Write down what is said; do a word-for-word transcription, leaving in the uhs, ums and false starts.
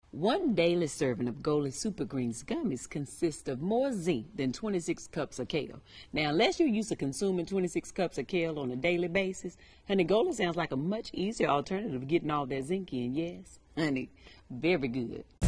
One daily serving of Goli Supergreens Gummies consists of more zinc than twenty-six cups of kale. Now, unless you're used to consuming twenty-six cups of kale on a daily basis, honey, Goli sounds like a much easier alternative to getting all that zinc in, yes? Honey, very good.